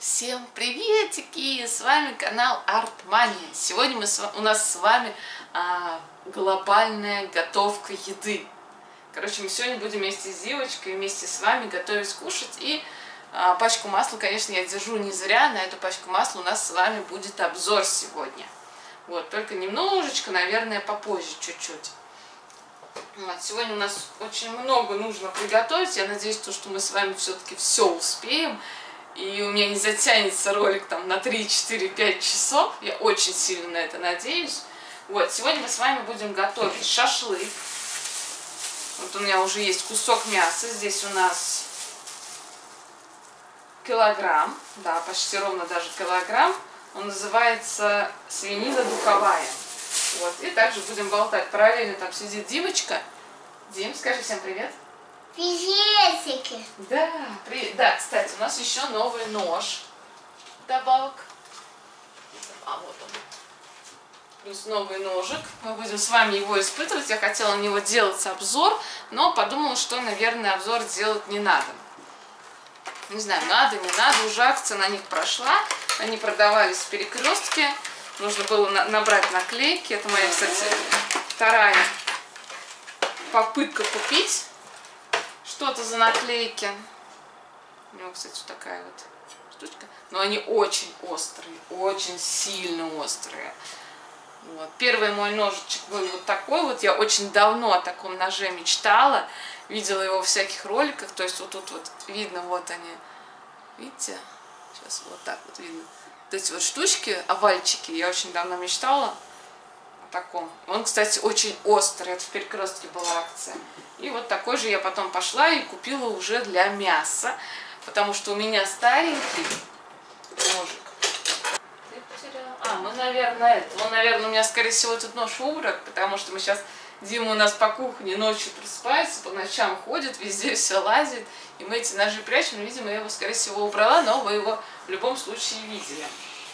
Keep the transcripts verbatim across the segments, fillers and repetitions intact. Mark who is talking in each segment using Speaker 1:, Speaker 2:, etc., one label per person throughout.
Speaker 1: Всем приветики! С вами канал Артмания. Сегодня мы с, у нас с вами а, глобальная готовка еды. Короче, мы сегодня будем вместе с девочкой, вместе с вами готовить, кушать. И а, пачку масла, конечно, я держу не зря. На эту пачку масла у нас с вами будет обзор сегодня. Вот, только немножечко, наверное, попозже чуть-чуть. Вот, сегодня у нас очень много нужно приготовить. Я надеюсь, то, что мы с вами все-таки все успеем. И у меня не затянется ролик там на три, четыре, пять часов. Я очень сильно на это надеюсь. Вот, сегодня мы с вами будем готовить шашлык. Вот у меня уже есть кусок мяса. Здесь у нас килограмм. Да, почти ровно даже килограмм. Он называется свинина духовая. Вот, и также будем болтать. Параллельно там сидит Димочка. Дим, скажи всем привет.
Speaker 2: Приветики.
Speaker 1: Да, при... да, кстати, у нас еще новый нож добавок. А вот он. Плюс новый ножик. Мы будем с вами его испытывать. Я хотела на него делать обзор, но подумала, что, наверное, обзор делать не надо. Не знаю, надо, не надо. Уже акция на них прошла. Они продавались в Перекрестке. Нужно было на набрать наклейки. Это моя, кстати, вторая попытка купить что-то за наклейки. У него, кстати, вот такая вот штучка. Но они очень острые, очень сильно острые. Вот. Первый мой ножичек был вот такой вот. Я очень давно о таком ноже мечтала. Видела его в всяких роликах. То есть вот тут вот видно, вот они. Видите? Сейчас вот так вот видно. Вот эти вот штучки, овальчики. Я очень давно мечтала о таком. Он, кстати, очень острый. Это в Перекрестке была акция. И вот такой же я потом пошла и купила уже для мяса. Потому что у меня старенький ножик. Ты потеряла? А, мы, наверное, это. Он, наверное, у меня, скорее всего, этот нож убран. Потому что мы сейчас... Дима у нас по кухне ночью просыпается, по ночам ходит, везде все лазит. И мы эти ножи прячем. Но, видимо, я его, скорее всего, убрала. Но вы его в любом случае видели.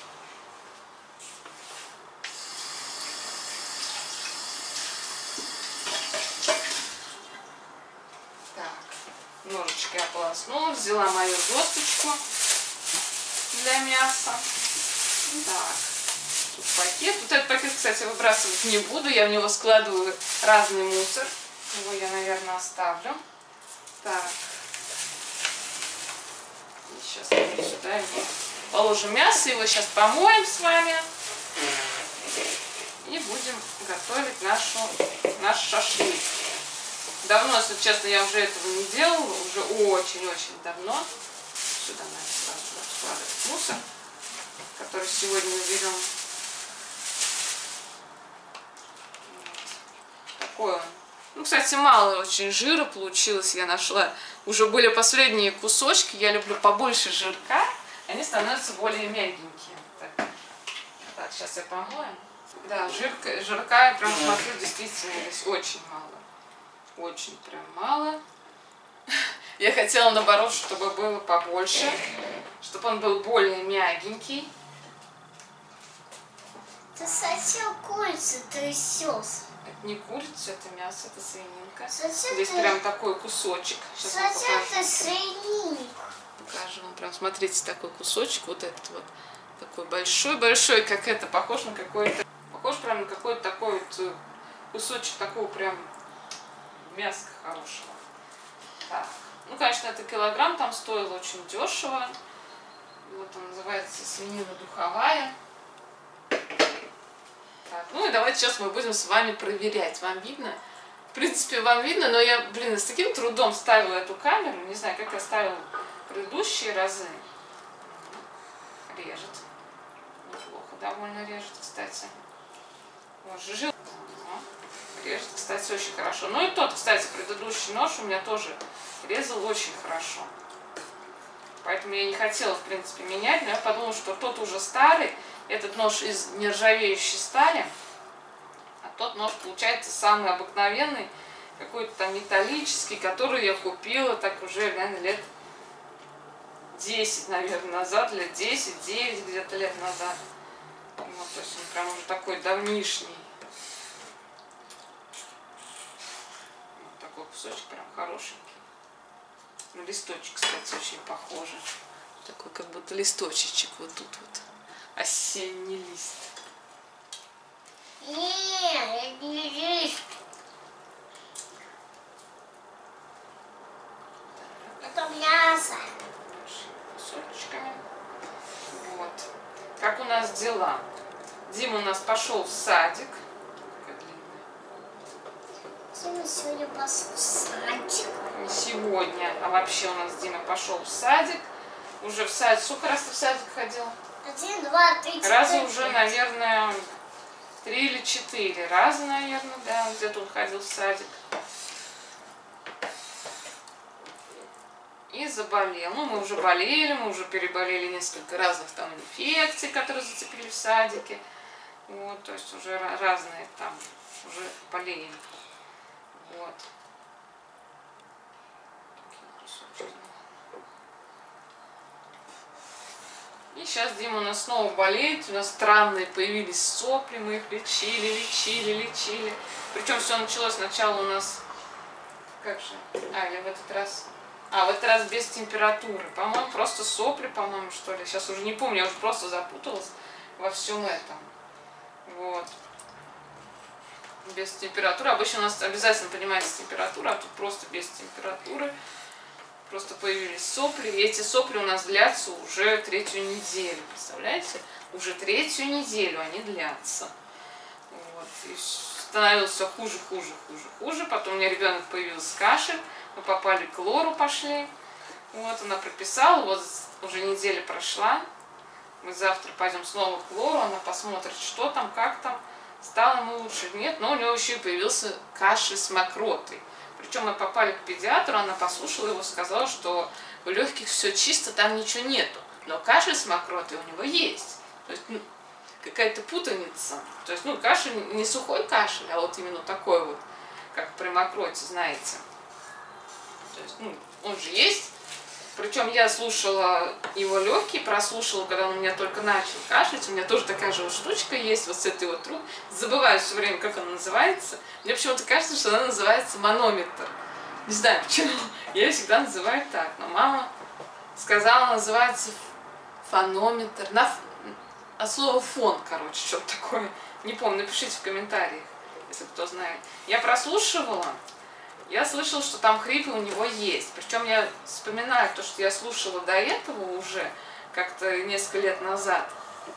Speaker 1: Ножичкой ополоснула, взяла мою досточку для мяса. Так, тут пакет. Вот этот пакет, кстати, выбрасывать не буду. Я в него складываю разный мусор. Его я, наверное, оставлю. Так. И сейчас сюда его положим мясо. Его сейчас помоем с вами. И будем готовить нашу, наш шашлык. Давно, если честно, я уже этого не делала, уже очень-очень давно. Сюда надо сразу складывать мусор, который сегодня уберем. Вот. Такой он. Ну, кстати, мало очень жира получилось, я нашла. Уже были последние кусочки, я люблю побольше жирка, они становятся более мягенькие. Так, так сейчас я помою. Да, жирка, жирка, я прям смотрю, действительно, здесь очень мало. Очень прям мало. Я хотела, наоборот, чтобы было побольше, чтобы он был более мягенький.
Speaker 2: Ты совсем курица трясешь.
Speaker 1: Это не курица, это мясо, это свининка.
Speaker 2: Совсем
Speaker 1: Здесь
Speaker 2: ты...
Speaker 1: прям такой кусочек. Сейчас вам
Speaker 2: Совсем
Speaker 1: покажу.
Speaker 2: ты свининка.
Speaker 1: Покажу вам прям, смотрите, такой кусочек, вот этот вот. Такой большой-большой, как это, похож на какой-то... Похож прям на какой-то такой вот кусочек такого прям... мяско хорошего. Так. Ну, конечно, это килограмм там стоило очень дешево. Вот он называется свинина духовая. Так, ну и давайте сейчас мы будем с вами проверять. Вам видно? В принципе, вам видно, но я, блин, с таким трудом ставила эту камеру. Не знаю, как я ставила предыдущие разы. Режет. Неплохо довольно режет, кстати. Вот, жижи. Режет, кстати, очень хорошо. Ну и тот, кстати, предыдущий нож у меня тоже резал очень хорошо. Поэтому я не хотела, в принципе, менять. Но я подумала, что тот уже старый. Этот нож из нержавеющей стали. А тот нож, получается, самый обыкновенный. Какой-то там металлический, который я купила так уже, наверное, лет десять, наверное, назад. Лет десять-девять где-то лет назад. Вот, то есть он прям уже такой давнишний. Кусочек прям хорошенький. На листочек, кстати, очень похоже. Такой как будто листочек вот тут вот. Осенний лист.
Speaker 2: Нет, это не лист. Это мясо.
Speaker 1: Кусочками. Вот. Как у нас дела? Дима у нас пошел в садик.
Speaker 2: Дима сегодня пошел в садик.
Speaker 1: Не сегодня, а вообще у нас Дима пошел в садик. Уже в садик. Сколько раз ты в садик ходил?
Speaker 2: Один, два, три, четыре.
Speaker 1: Раза уже, наверное, три или четыре раза, наверное, да, где-то он ходил в садик. И заболел. Ну, мы уже болели, мы уже переболели несколько разных там инфекций, которые зацепили в садике. Вот, то есть уже разные там уже болели. Вот. И сейчас Дима у нас снова болеет. У нас странные появились сопли, мы их лечили, лечили, лечили. Причем все началось сначала у нас... Как же? А, или в этот раз... А, в этот раз без температуры. По-моему, просто сопли, по-моему, что ли. Сейчас уже не помню, я уже просто запуталась во всем этом. Вот. Без температуры. Обычно у нас обязательно поднимается температура, а тут просто без температуры. Просто появились сопли. И эти сопли у нас длятся уже третью неделю. Представляете? Уже третью неделю они длятся. Вот. И становилось все хуже, хуже, хуже, хуже. Потом у меня ребенок появился кашель. Мы попали к Лору, пошли. Вот, она прописала. Вот уже неделя прошла. Мы завтра пойдем снова к Лору. Она посмотрит, что там, как там. Стало ему лучше. Нет, но у него еще и появился кашель с мокротой. Причем мы попали к педиатру, она послушала его, сказала, что у легких все чисто, там ничего нету. Но кашель с мокротой у него есть. То есть, ну, какая-то путаница. То есть, ну, кашель не сухой кашель, а вот именно такой вот, как при мокроте, знаете. То есть, ну, он же есть. Причем я слушала его легкие, прослушала, когда он у меня только начал кашлять. У меня тоже такая же вот штучка есть, вот с этой вот трубкой. Забываю все время, как она называется. Мне почему-то кажется, что она называется манометр. Не знаю почему. Я ее всегда называю так. Но мама сказала, называется фонометр. На... От слова фон, короче, что-то такое. Не помню, напишите в комментариях, если кто знает. Я прослушивала. Я слышала, что там хрипы у него есть. Причем я вспоминаю то, что я слушала до этого уже, как-то несколько лет назад.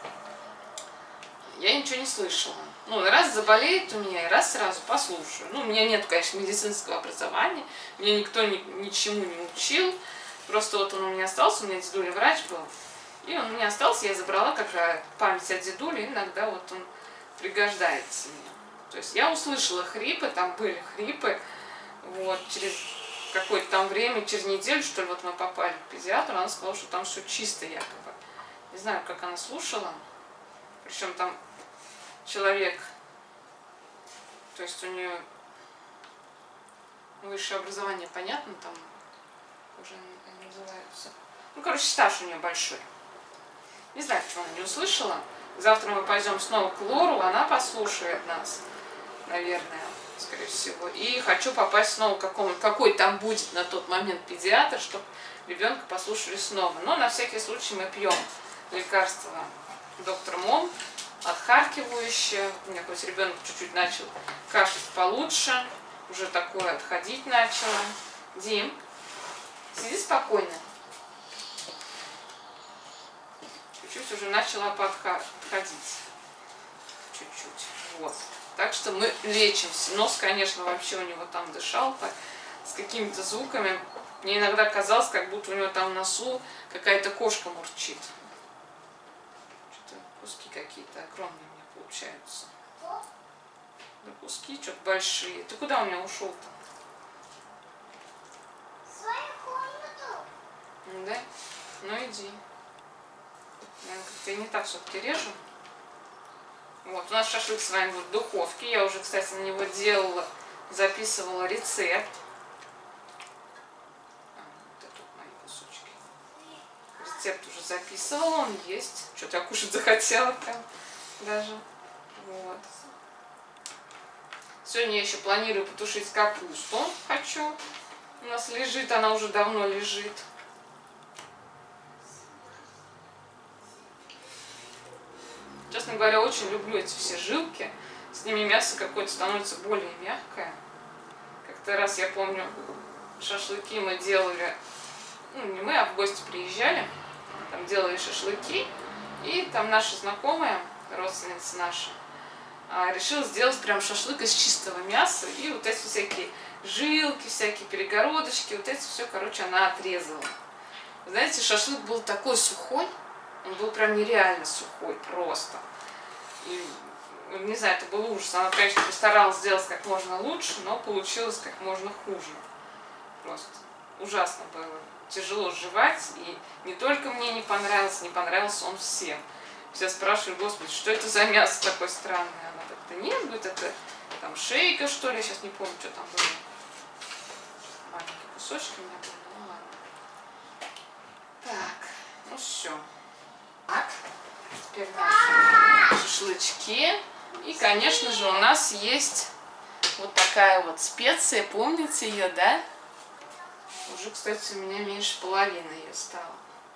Speaker 1: Я ничего не слышала. Ну, раз заболеет у меня, и раз сразу послушаю. Ну, у меня нет, конечно, медицинского образования. Меня никто ни, ничему не учил. Просто вот он у меня остался, у меня дедуля врач был. И он у меня остался, я забрала как память от дедули, иногда вот он пригождается мне. То есть я услышала хрипы, там были хрипы. Вот, через какое-то там время, через неделю, что ли, вот мы попали к педиатру, она сказала, что там все чисто якобы. Не знаю, как она слушала. Причем там человек, то есть у нее высшее образование, понятно, там уже они называются. Ну, короче, стаж у нее большой. Не знаю, почему она не услышала. Завтра мы пойдем снова к Лору, она послушает нас, наверное, скорее всего. И хочу попасть снова к какому, какой там будет на тот момент педиатр, чтобы ребенка послушали снова. Но на всякий случай мы пьем лекарство доктор Мом, отхаркивающее. У меня хоть ребенок чуть-чуть начал кашлять получше, уже такое отходить начало. Дим, сиди спокойно. Чуть-чуть уже начала подходить. Чуть-чуть. Вот. Так что мы лечимся. Нос, конечно, вообще у него там дышал так, с какими-то звуками. Мне иногда казалось, как будто у него там в носу какая-то кошка мурчит. Что-то куски какие-то огромные у меня получаются. Да куски что-то большие. Ты куда у меня ушел-то?
Speaker 2: В свою комнату.
Speaker 1: Да? Ну иди. Я как-то не так все-таки режу. Вот, у нас шашлык с вами в духовке. Я уже, кстати, на него делала, записывала рецепт. А, вот это вот мои кусочки. Рецепт уже записывала, он есть. Что-то я кушать захотела прям даже. Вот. Сегодня я еще планирую потушить капусту. Хочу. У нас лежит, она уже давно лежит. честно говоря, очень люблю эти все жилки. С ними мясо какое-то становится более мягкое. Как-то раз, я помню, шашлыки мы делали, ну не мы, а в гости приезжали, там делали шашлыки, и там наша знакомая, родственница наша, решила сделать прям шашлык из чистого мяса, и вот эти всякие жилки, всякие перегородочки, вот это все, короче, она отрезала. Знаете, шашлык был такой сухой, он был прям нереально сухой, просто. И, не знаю, это был ужас. Она, конечно, постаралась сделать как можно лучше, но получилось как можно хуже. Просто ужасно было. Тяжело жевать, и не только мне не понравился, не понравился он всем. Все спрашивали: господи, что это за мясо такое странное? Она так: да нет, говорит, это там шейка, что ли, я сейчас не помню, что там было. Маленькие кусочки у меня были, ну ладно. Так, ну все. Так, теперь наши шашлычки. И, конечно же, у нас есть вот такая вот специя, помните ее, да? Уже, кстати, у меня меньше половины ее стало.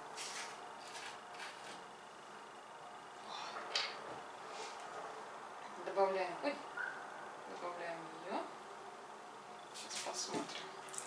Speaker 1: Добавляем, ой, добавляем ее. Сейчас посмотрим.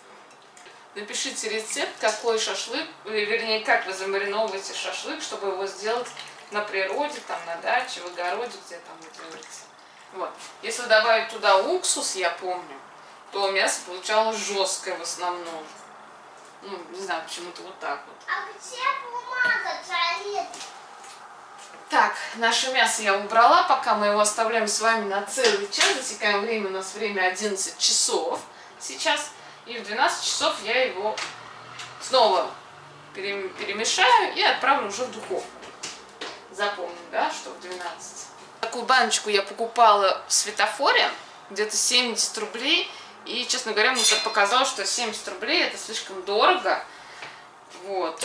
Speaker 1: Напишите рецепт, какой шашлык, вернее, как вы замариновываете шашлык, чтобы его сделать на природе, там, на даче, в огороде, где там вы делаете. Вот. Если добавить туда уксус, я помню, то мясо получалось жесткое в основном. Ну, не знаю, почему-то вот так вот.
Speaker 2: А где бумага, туалет?
Speaker 1: Так, наше мясо я убрала, пока мы его оставляем с вами на целый час. Засекаем время, у нас время одиннадцать часов сейчас. И в двенадцать часов я его снова перемешаю и отправлю уже в духовку. Запомню, да, что в двенадцать. Такую баночку я покупала в Светофоре, где-то семьдесят рублей. И, честно говоря, мне так показалось, что семьдесят рублей это слишком дорого. Вот.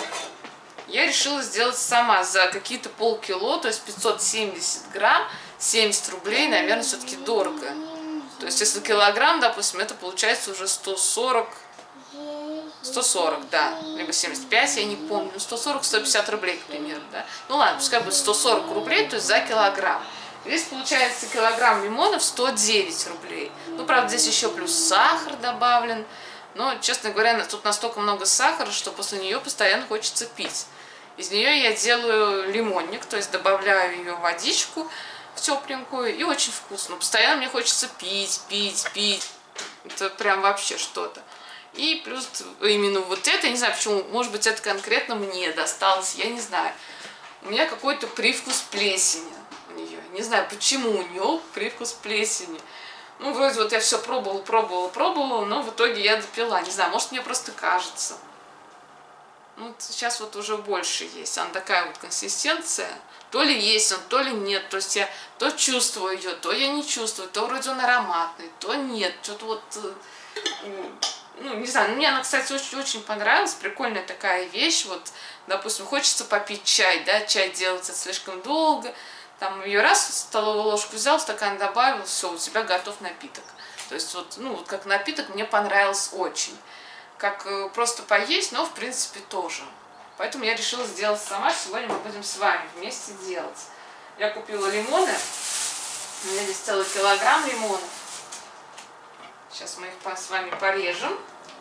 Speaker 1: Я решила сделать сама за какие-то полкило, то есть пятьсот семьдесят грамм, семьдесят рублей, наверное, все-таки дорого. То есть, если килограмм, допустим, это получается уже сто сорок, сто сорок, да, либо семьдесят пять, я не помню, ну сто сорок — сто пятьдесят рублей, к примеру, да. Ну ладно, пускай будет сто сорок рублей, то есть за килограмм. Здесь получается килограмм лимонов сто девять рублей. Ну, правда, здесь еще плюс сахар добавлен. Но, честно говоря, тут настолько много сахара, что после нее постоянно хочется пить. Из нее я делаю лимонник, то есть добавляю ее в водичку в тепленькую, и очень вкусно. Постоянно мне хочется пить, пить, пить. Это прям вообще что-то. И плюс именно вот это, я не знаю почему, может быть, это конкретно мне досталось, я не знаю. У меня какой-то привкус плесени у нее. Не знаю, почему у нее привкус плесени. Ну, вроде вот я все пробовала, пробовала, пробовала, но в итоге я допила. Не знаю, может, мне просто кажется. Ну, сейчас вот уже больше есть. Она такая вот консистенция. То ли есть он, то ли нет. То есть я то чувствую ее, то я не чувствую. То вроде он ароматный, то нет. Что-то вот... Ну, не знаю, мне она, кстати, очень-очень понравилась. Прикольная такая вещь. Вот, допустим, хочется попить чай, да, чай делается слишком долго. Там ее раз столовую ложку взял, стакан добавил, все, у тебя готов напиток. То есть вот, ну, вот как напиток мне понравилось очень. Как э, просто поесть, но в принципе тоже. Поэтому я решила сделать сама. Сегодня мы будем с вами вместе делать. Я купила лимоны. У меня здесь целый килограмм лимонов. Сейчас мы их с вами порежем.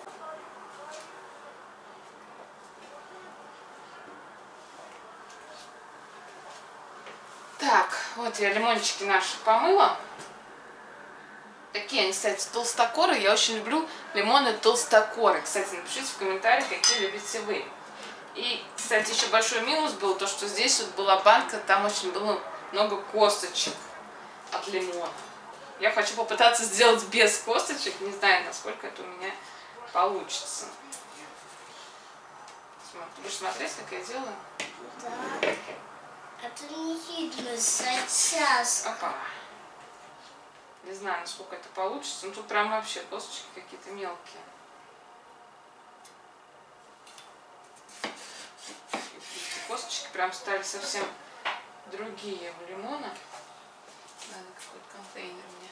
Speaker 1: Так, вот я лимончики наши помыла. Такие они, кстати, толстокоры. Я очень люблю лимоны толстокоры. Кстати, напишите в комментариях, какие любите вы. И, кстати, еще большой минус был то, что здесь вот была банка, там очень было много косточек от лимона. Я хочу попытаться сделать без косточек. Не знаю, насколько это у меня получится. Будешь смотреть, как я делаю?
Speaker 2: Да. Это не видно сейчас.
Speaker 1: Опа. Не знаю, насколько это получится. Но тут прям вообще косточки какие-то мелкие. Эти косточки прям стали совсем другие у лимона. Надо какой-то контейнер мне.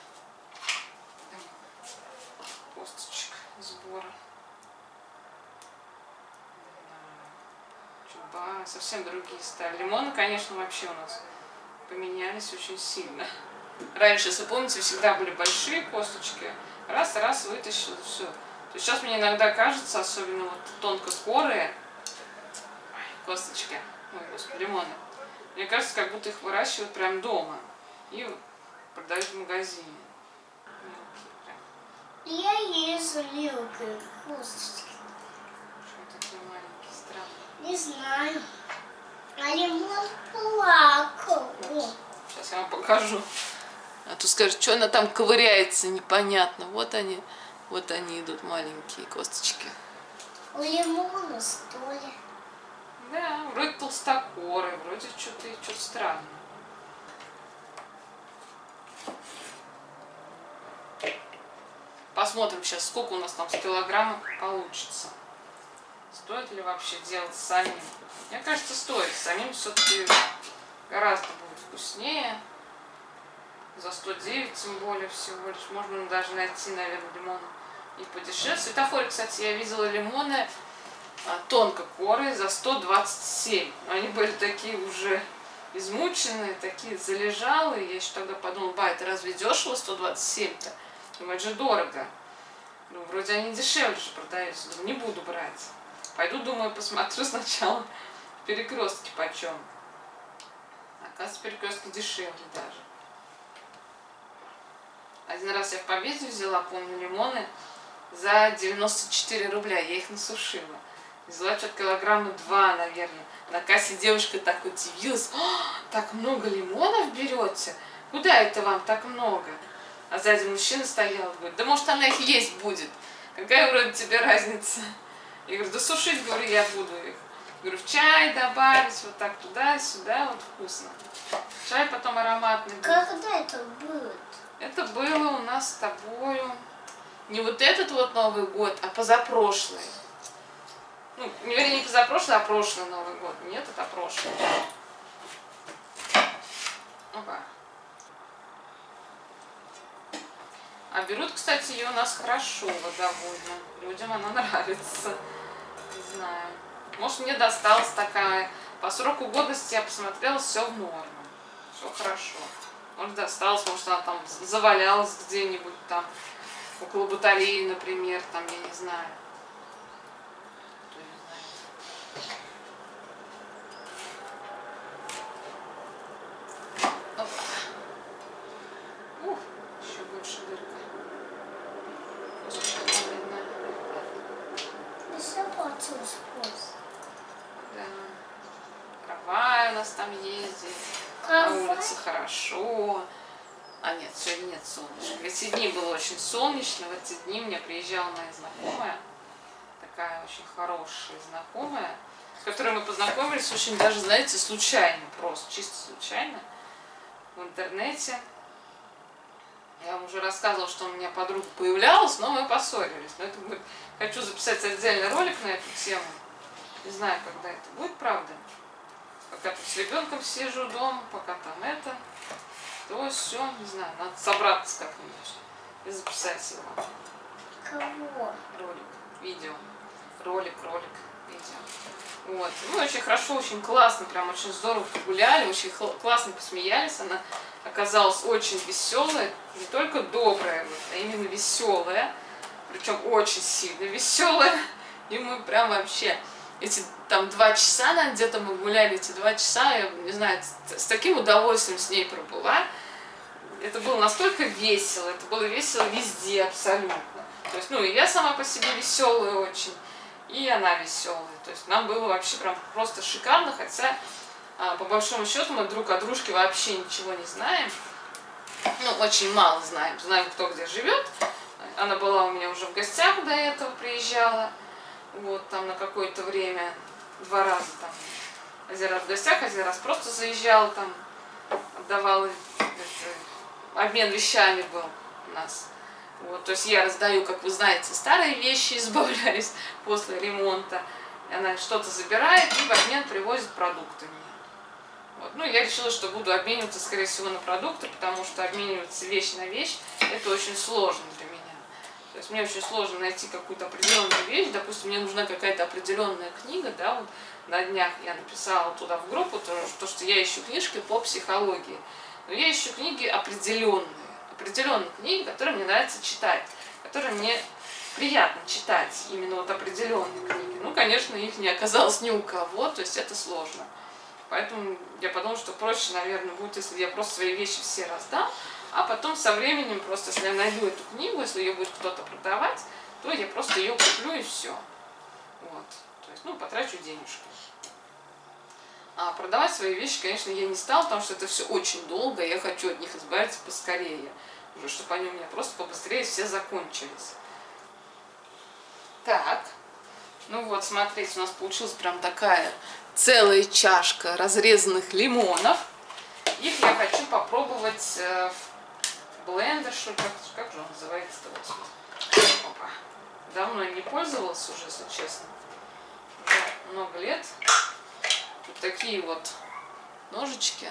Speaker 1: Косточек сбора. Чуба. Совсем другие стали. Лимоны, конечно, вообще у нас поменялись очень сильно. Раньше, если помните, всегда были большие косточки. Раз, раз, вытащил, все. То есть сейчас мне иногда кажется, особенно вот тонкокорые косточки, ой, господи, лимоны, мне кажется, как будто их выращивают прям дома и продают в магазине.
Speaker 2: Я езжу мелкие косточки.
Speaker 1: Что такие маленькие, странные?
Speaker 2: Не знаю. А лимон плакал.
Speaker 1: Сейчас я вам покажу. А то скажет, что она там ковыряется, непонятно. Вот они, вот они идут, маленькие косточки.
Speaker 2: У лимона, что ли?
Speaker 1: Да, вроде толстокоры, вроде что-то что-то странное. Посмотрим сейчас, сколько у нас там с килограмма получится. Стоит ли вообще делать самим? Мне кажется, стоит. Самим все-таки гораздо будет вкуснее. За сто девять, тем более, всего лишь. Можно даже найти, наверное, лимоны и подешевле. В Светофоре, кстати, я видела лимоны а, тонкокорые за сто двадцать семь. Они были такие уже измученные, такие залежалые. Я еще тогда подумала, ба, это разве дешево сто двадцать семь-то? Думаю, это же дорого. Ну, вроде они дешевле же продаются. Думаю, не буду брать. Пойду, думаю, посмотрю сначала в Перекрестке почем. Оказывается, в Перекрестке дешевле даже. Один раз я в Победе взяла, помню, лимоны за девяносто четыре рубля. Я их насушила. Взяла что-то килограмма два, наверное. На кассе девушка так удивилась. Так много лимонов берете? Куда это вам так много? А сзади мужчина стоял, говорит, да может она их есть будет. Какая вроде тебе разница? Я говорю, да сушить, говорю, я буду их. Говорю, в чай добавить, вот так туда-сюда, вот вкусно. Чай потом ароматный будет.
Speaker 2: Когда это будет?
Speaker 1: Это было у нас с тобою не вот этот вот Новый год, а позапрошлый. Ну, вернее, не позапрошлый, а прошлый Новый год. Нет, это прошлый. Опа. А берут, кстати, ее у нас хорошо, вот, довольно. Людям она нравится. Не знаю. Может, мне досталась такая. По сроку годности я посмотрела, все в норму. Все хорошо. Может, досталось, может, она там завалялась где-нибудь там, около батареи, например, там, я не знаю. Кто не знает. Опа. Ух, еще больше дырка.
Speaker 2: Все получилось вкус.
Speaker 1: Да. Трава у нас там ездит. На улице хорошо. А нет, сегодня нет солнышка. В эти дни было очень солнечно. В эти дни мне приезжала моя знакомая. Такая очень хорошая знакомая, с которой мы познакомились очень даже, знаете, случайно. Просто чисто случайно. В интернете. Я вам уже рассказывала, что у меня подруга появлялась, но мы поссорились. Но это будет... Хочу записать отдельный ролик на эту тему. Не знаю, когда это будет, правда. Пока тут с ребенком сижу дома, пока там это, то все, не знаю, надо собраться как-нибудь и записать его.
Speaker 2: Кого?
Speaker 1: Ролик, видео. Ролик, ролик, видео. Вот. Мы очень хорошо, очень классно, прям очень здорово погуляли, очень классно посмеялись. Она оказалась очень веселая, не только добрая, а именно веселая, причем очень сильно веселая. И мы прям вообще эти там два часа, наверное, где-то мы гуляли, эти два часа, я не знаю, с таким удовольствием с ней пробыла. Это было настолько весело, это было весело везде абсолютно. То есть, ну, и я сама по себе веселая очень, и она веселая. То есть нам было вообще прям просто шикарно, хотя а, по большому счету мы друг о дружке вообще ничего не знаем. Ну, очень мало знаем. Знаем, кто где живет. Она была у меня уже в гостях до этого, приезжала. Вот, там на какое-то время, два раза там. Один раз в гостях, один раз просто заезжала там, отдавала, это, обмен вещами был у нас. Вот, то есть я раздаю, как вы знаете, старые вещи, избавляюсь после ремонта. И она что-то забирает и в обмен привозит продукты мне. Вот. Ну, я решила, что буду обмениваться, скорее всего, на продукты, потому что обмениваться вещь на вещь, это очень сложно для меня. есть мне очень сложно найти какую-то определенную вещь. Допустим, мне нужна какая-то определенная книга, да, вот на днях я написала туда в группу, то, то что я ищу книжки по психологии. Но я ищу книги определенные, определенные книги, которые мне нравится читать, которые мне приятно читать, именно вот определенные книги. Ну, конечно, их не оказалось ни у кого, то есть это сложно. Поэтому я подумала, что проще, наверное, будет, если я просто свои вещи все раздам, а потом со временем, просто если я найду эту книгу, если ее будет кто-то продавать, то я просто ее куплю и все. Вот. То есть, ну, потрачу денежки. А продавать свои вещи, конечно, я не стала, потому что это все очень долго, и я хочу от них избавиться поскорее, уже чтобы они у меня просто побыстрее все закончились. Так, ну вот, смотрите, у нас получилась прям такая целая чашка разрезанных лимонов. Их я хочу попробовать э, в блендер, что ли, как, как же он называется-то? Вот. Опа. Давно не пользовалась уже, если честно. Уже много лет. Тут такие вот ножички.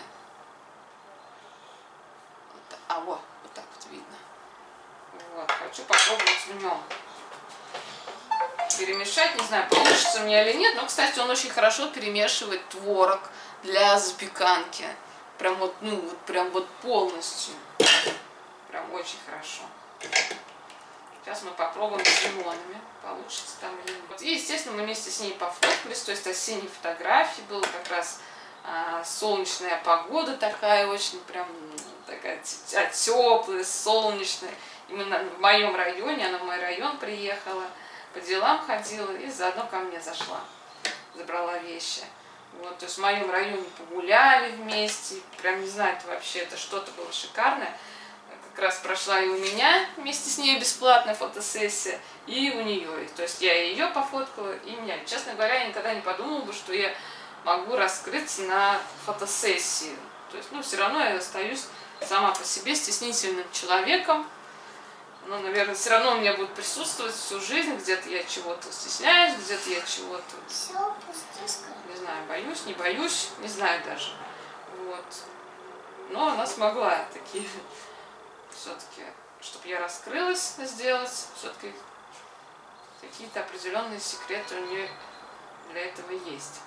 Speaker 1: Вот, а, вот, вот так вот видно. Вот, хочу попробовать в нем перемешать, не знаю, получится у меня или нет, но, кстати, он очень хорошо перемешивает творог для запеканки. Прям вот, ну, вот прям вот полностью. Прям очень хорошо. Сейчас мы попробуем с лимонами, получится там или нет. И, естественно, мы вместе с ней пофоткались, то есть осенние фотографии, была как раз а, солнечная погода такая, очень прям такая теплая, солнечная. Именно в моем районе, она в мой район приехала, по делам ходила и заодно ко мне зашла, забрала вещи. Вот, то есть в моем районе погуляли вместе, прям не знаю, это вообще, это что-то было шикарное. Как раз прошла и у меня вместе с ней бесплатная фотосессия, и у нее. То есть я ее пофоткала, и меня. Честно говоря, я никогда не подумала бы, что я могу раскрыться на фотосессии. То есть, ну, все равно я остаюсь сама по себе стеснительным человеком. Но, наверное, все равно у меня будет присутствовать всю жизнь. Где-то я чего-то стесняюсь, где-то я чего-то, не знаю, боюсь, не боюсь, не знаю даже. Вот. Но она смогла такие, все-таки, чтобы я раскрылась, сделать, все-таки какие-то определенные секреты у нее для этого есть.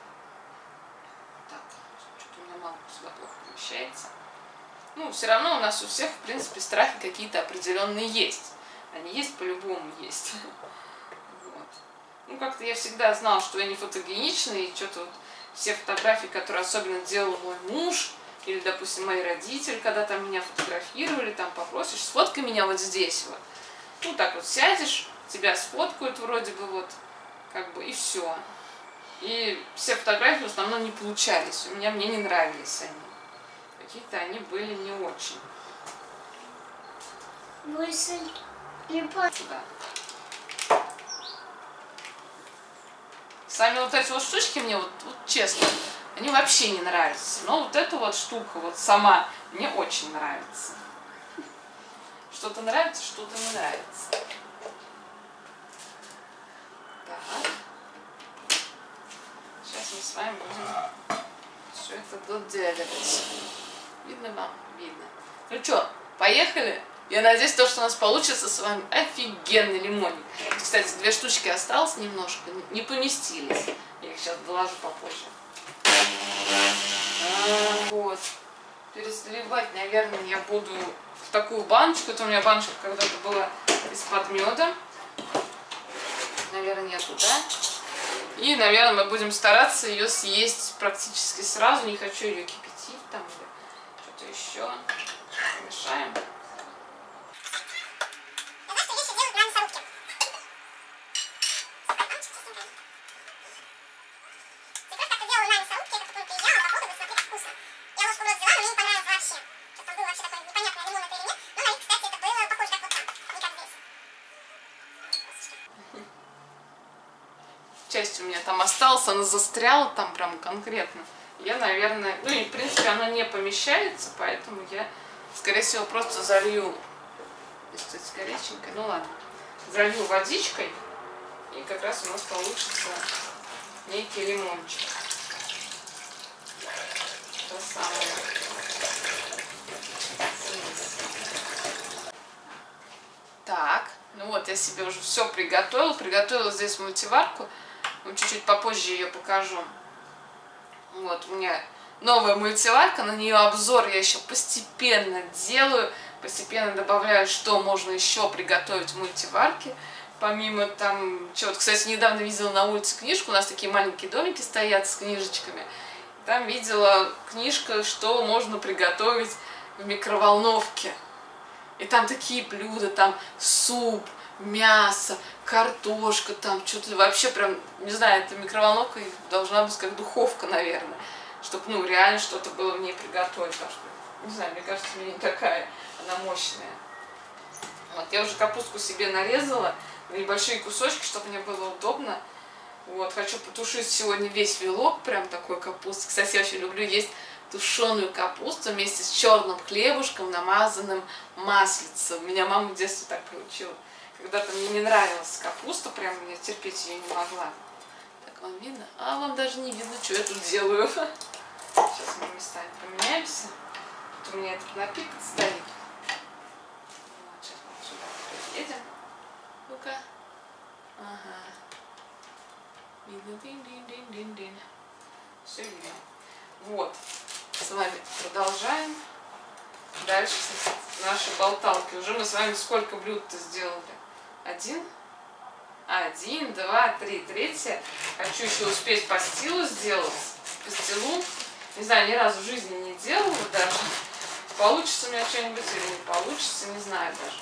Speaker 1: Так, что-то у меня мало сюда плохо помещается. Ну, все равно у нас у всех, в принципе, страхи какие-то определенные есть. Они есть, по-любому есть. Вот. Ну, как-то я всегда знала, что я не фотогеничная, и что-то вот все фотографии, которые особенно делал мой муж, или, допустим, мои родители, когда там меня фотографировали, там попросишь, сфоткай меня вот здесь вот. Ну, так вот сядешь, тебя сфоткают вроде бы вот, как бы, и все. И все фотографии в основном не получались, у меня мне не нравились они. Какие-то они были не очень.
Speaker 2: Больше не помню.
Speaker 1: Да. Сами вот эти вот штучки мне, вот, вот честно, они вообще не нравятся. Но вот эта вот штука вот сама мне очень нравится. Что-то нравится, что-то не нравится. Так. Сейчас мы с вами будем все это доделать. Видно вам? Видно. Ну что, поехали? Я надеюсь, то, что у нас получится с вами офигенный лимонник. Кстати, две штучки осталось немножко, не поместились. Я их сейчас доложу попозже. А, вот. Пересливать, наверное, я буду в такую баночку. Это у меня баночка когда-то была из-под меда. Наверное, я туда. И, наверное, мы будем стараться ее съесть практически сразу. Не хочу ее кипятить там или что-то еще. Помешаем. Часть у меня там осталась, она застряла там прям конкретно. Я, наверное, ну и в принципе она не помещается, поэтому я, скорее всего, просто залью, если с горяченькой, ну ладно, залью водичкой, и как раз у нас получится некий лимончик. То самое. Так, ну вот. я себе уже все приготовила. Приготовила здесь мультиварку. Чуть-чуть попозже ее покажу. Вот, у меня новая мультиварка, на нее обзор я еще постепенно делаю. Постепенно добавляю, что можно еще приготовить в мультиварке. Помимо там чего-то, кстати, недавно видела на улице книжку, у нас такие маленькие домики стоят с книжечками. Там видела книжка, что можно приготовить в микроволновке. И там такие блюда, там суп, мясо, картошка, там что-то вообще прям, не знаю, эта микроволновка должна быть как духовка, наверное. Чтобы, ну, реально что-то было в ней приготовить. Потому что, не знаю, мне кажется, у меня не такая, она мощная. Вот, я уже капустку себе нарезала на небольшие кусочки, чтобы мне было удобно. Вот, хочу потушить сегодня весь вилок, прям такой капусты. Кстати, я очень люблю есть тушеную капусту вместе с черным хлебушком, намазанным маслицем. Меня мама в детстве так приучила. Когда-то мне не нравилась капуста, прям я терпеть ее не могла. Так, вам видно? А вам даже не видно, что я тут делаю. Сейчас мы местами поменяемся. Тут у меня этот напиток стоит. Вот, сейчас мы сюда приедем. Ну-ка. Ага. Видно, дин-дин-дин-дин-дин. Все видно. Вот. С вами продолжаем. Дальше наши болталки. Уже мы с вами сколько блюд-то сделали? Один? Один, два, три. Третье. Хочу еще успеть пастилу сделать. Пастилу. Не знаю, ни разу в жизни не делала даже. Получится у меня что-нибудь или не получится, не знаю даже.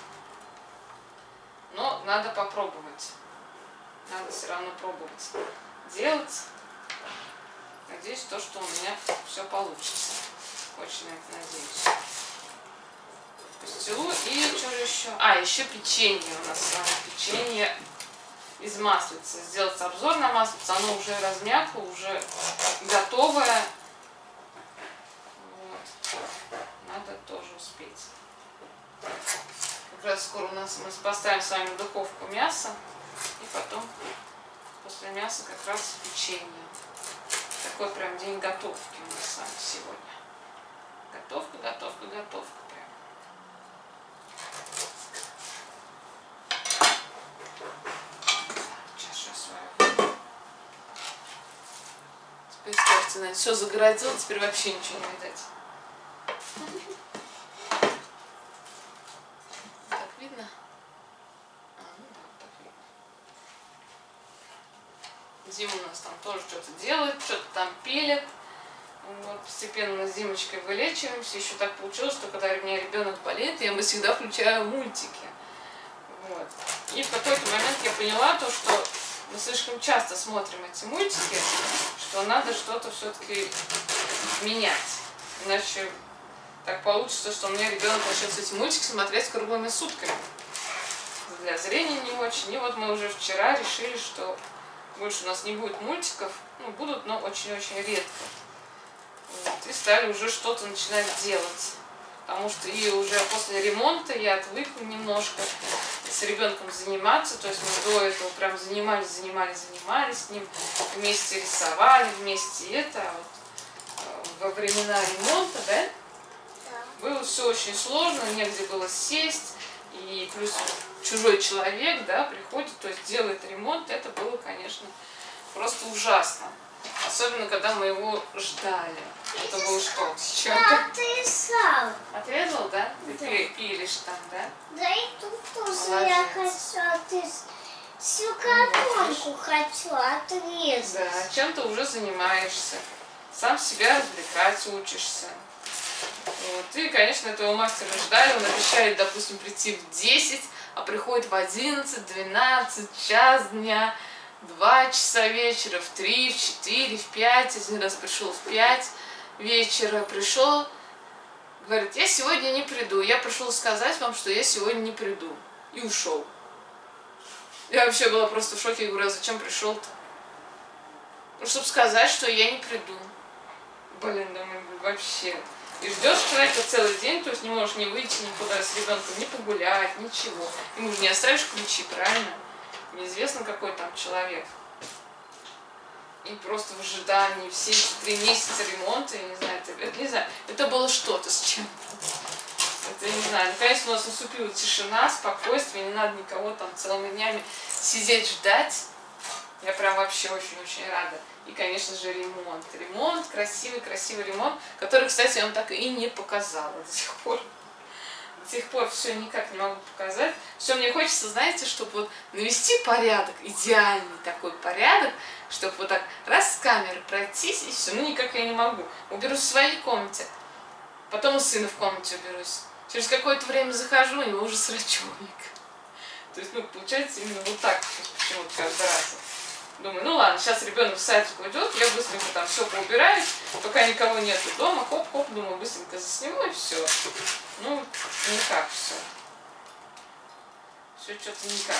Speaker 1: Но надо попробовать. Надо все равно пробовать делать. Надеюсь, то, что у меня все получится. Очень на это надеюсь. Пастилу и что же еще? А, еще печенье у нас с вами. Печенье из маслицы. Сделать обзор на маслице. Оно уже размякло, уже готовое. Вот. Надо тоже успеть. Как раз скоро у нас мы поставим с вами в духовку мясо. И потом после мяса как раз печенье. Такой прям день готовки у нас с вами сегодня. Готовка, готовка, готовка прям. Сейчас, сейчас с вами. Теперь ставьте, знаете, все загородил, теперь вообще ничего не видать. Так видно? А, ну да, так видно. Дима у нас там тоже что-то делает, что-то там пилит. Вот, постепенно с Димочкой вылечиваемся. Еще так получилось, что когда у меня ребенок болеет, я всегда включаю мультики. Вот. И в какой-то момент я поняла то, что мы слишком часто смотрим эти мультики, что надо что-то все-таки менять. Иначе так получится, что у меня ребенок начнет эти мультики смотреть круглыми сутками. Для зрения не очень. И вот мы уже вчера решили, что больше у нас не будет мультиков. Ну, будут, но очень-очень редко. Вот. И стали уже что-то начинать делать. Потому что и уже после ремонта я отвыкла немножко с ребенком заниматься. То есть мы до этого прям занимались, занимались, занимались с ним. Вместе рисовали, вместе это. А вот во времена ремонта, да? Да. Было все очень сложно, негде было сесть. И плюс чужой человек, да, приходит, то есть делает ремонт. Это было, конечно, просто ужасно. Особенно, когда мы его ждали. Это было что? С чем-то?
Speaker 2: Отрезал.
Speaker 1: Отрезал, да?
Speaker 2: Да.
Speaker 1: Ты пилишь там, да?
Speaker 2: Да и тут тоже
Speaker 1: Молодец.
Speaker 2: я хочу отрезать. Всю картонку хочу отрезать.
Speaker 1: Да, чем ты уже занимаешься. Сам себя развлекать учишься. Вот. И, конечно, этого мастера ждали. Он обещает, допустим, прийти в десять, а приходит в одиннадцать, двенадцать, час дня. Два часа вечера, в три, в четыре, в пять. Один раз пришел в пять вечера. Пришел, говорит, я сегодня не приду. Я пришел сказать вам, что я сегодня не приду. И ушел. Я вообще была просто в шоке. Я говорю, а зачем пришел-то? Ну, чтобы сказать, что я не приду. Блин, думаю, вообще. И ждешь человека целый день, то есть не можешь не выйти никуда с ребенком, не погулять, ничего. Ему же не оставишь ключи, правильно? Неизвестно, какой там человек. И просто в ожидании все эти три месяца ремонта, я не знаю, это, это не знаю, это было что-то с чем-то. Это, я не знаю, наконец у нас наступила тишина, спокойствие, не надо никого там целыми днями сидеть ждать. Я прям вообще очень-очень рада. И, конечно же, ремонт. Ремонт, красивый, красивый ремонт, который, кстати, я вам так и не показала до сих пор. До сих пор все никак не могу показать. Все мне хочется, знаете, чтобы вот навести порядок, идеальный такой порядок, чтобы вот так раз с камеры пройтись и все. Ну, никак я не могу. Уберусь в своей комнате, потом у сына в комнате уберусь. Через какое-то время захожу, у него уже срачевник. То есть, ну, получается именно вот так почему-то каждый раз. Думаю, ну ладно, сейчас ребенок в садик уйдет, я быстренько там все поубираюсь, пока никого нету дома, хоп-хоп, думаю, быстренько засниму и все. Ну, никак все. Все что-то никак.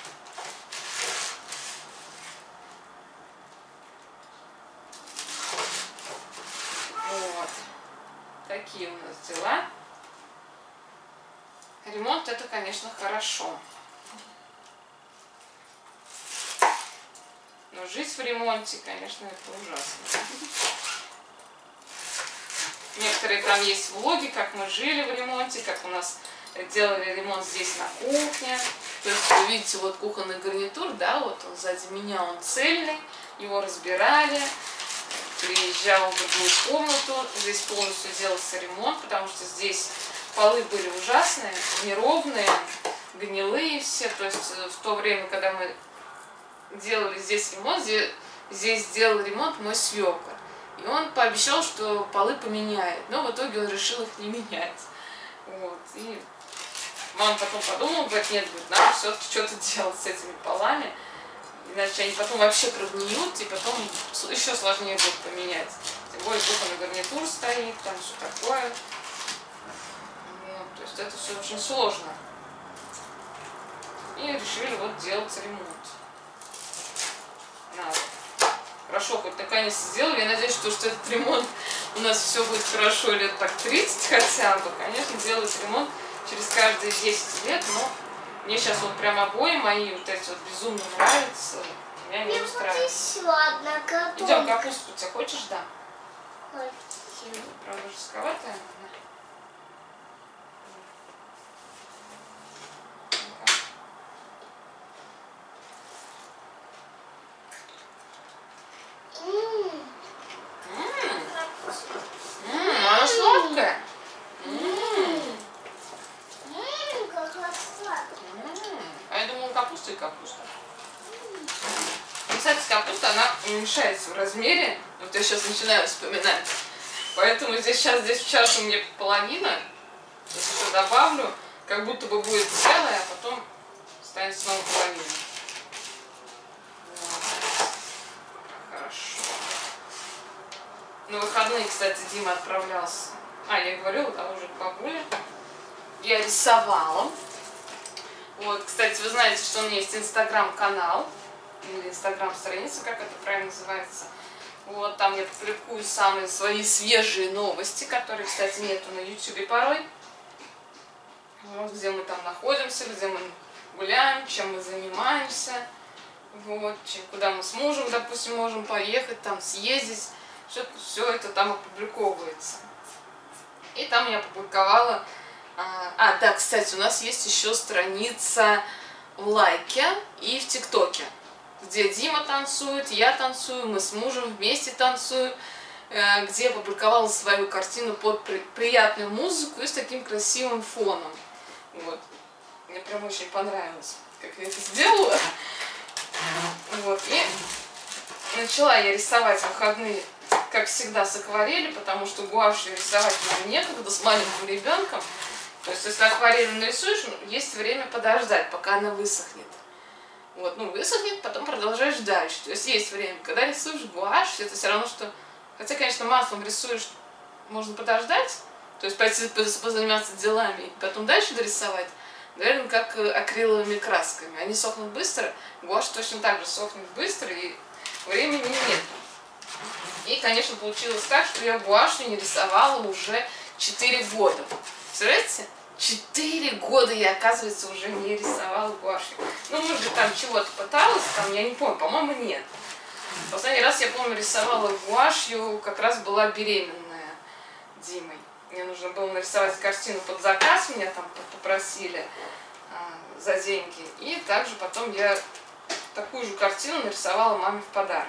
Speaker 1: Вот. Такие у нас дела. Ремонт это, конечно, хорошо. Но жить в ремонте, конечно, это ужасно. Некоторые там есть влоги, как мы жили в ремонте, как у нас делали ремонт здесь на кухне. То есть вы видите, вот кухонный гарнитур, да, вот он сзади меня, он цельный, его разбирали. Приезжал в другую комнату, здесь полностью делался ремонт, потому что здесь полы были ужасные, неровные, гнилые все. То есть в то время, когда мы делали здесь ремонт, здесь, здесь сделал ремонт мой свекор. И он пообещал, что полы поменяет, но в итоге он решил их не менять. Вот. И мама потом подумала, говорит, нет, говорит, надо все-таки что-то делать с этими полами, иначе они потом вообще прогниют, и потом еще сложнее будет поменять. Тем более кухонный гарнитур стоит, там все такое. Вот. То есть это все очень сложно. И решили вот делать ремонт. Надо. Хорошо, хоть наконец сделали. Я надеюсь, что, что этот ремонт у нас все будет хорошо лет так тридцать хотя бы. Конечно, делать ремонт через каждые десять лет, но мне сейчас вот прям обои мои вот эти вот безумно нравятся. Меня не устраивает.
Speaker 2: Еще одна картошка.
Speaker 1: Идем, капусту у тебя хочешь, да?
Speaker 2: Хочу.
Speaker 1: Правда, жестковатая. Ммм, она сладкая. А я думала, капуста и капуста. Кстати, капуста, она уменьшается в размере. Вот я сейчас начинаю вспоминать. Поэтому здесь сейчас здесь в чаше у меня половина. Если еще добавлю, как будто бы будет целая, а потом станет снова половина. Вот. Хорошо. На выходные, кстати, Дима отправлялся. А, я говорила, да, уже к бабуле. Я рисовала. Вот, кстати, вы знаете, что у меня есть инстаграм-канал. Или инстаграм-страница, как это правильно называется. Вот, там я публикую самые свои свежие новости, которые, кстати, нету на ютубе порой. Вот, где мы там находимся, где мы гуляем, чем мы занимаемся. Вот, куда мы с мужем, допустим, можем поехать, там съездить. Все это там опубликовывается. И там я опубликовала... А, а, да, кстати, у нас есть еще страница в Лайке и в ТикТоке, где Дима танцует, я танцую, мы с мужем вместе танцуем, где я опубликовала свою картину под приятную музыку и с таким красивым фоном. Вот. Мне прям очень понравилось, как я это сделала. Вот. И начала я рисовать в выходные, как всегда, с акварели, потому что гуашью рисовать уже некогда с маленьким ребенком. То есть, если акварелью нарисуешь, есть время подождать, пока она высохнет. Вот, ну, высохнет, потом продолжаешь дальше. То есть, есть время. Когда рисуешь гуашь, это все равно, что... Хотя, конечно, маслом рисуешь, можно подождать, то есть, пойти позаниматься делами и потом дальше дорисовать. Наверное, как акриловыми красками. Они сохнут быстро, гуашь точно так же сохнет быстро, и времени нет. И, конечно, получилось так, что я гуашью не рисовала уже четыре года. Представляете? Четыре года я, оказывается, уже не рисовала гуашью. Ну, может быть, там чего-то пыталась, там, я не помню, по-моему, нет. Последний раз, я помню, рисовала гуашью, как раз была беременная Димой. Мне нужно было нарисовать картину под заказ, меня там попросили а, за деньги. И также потом я такую же картину нарисовала маме в подарок.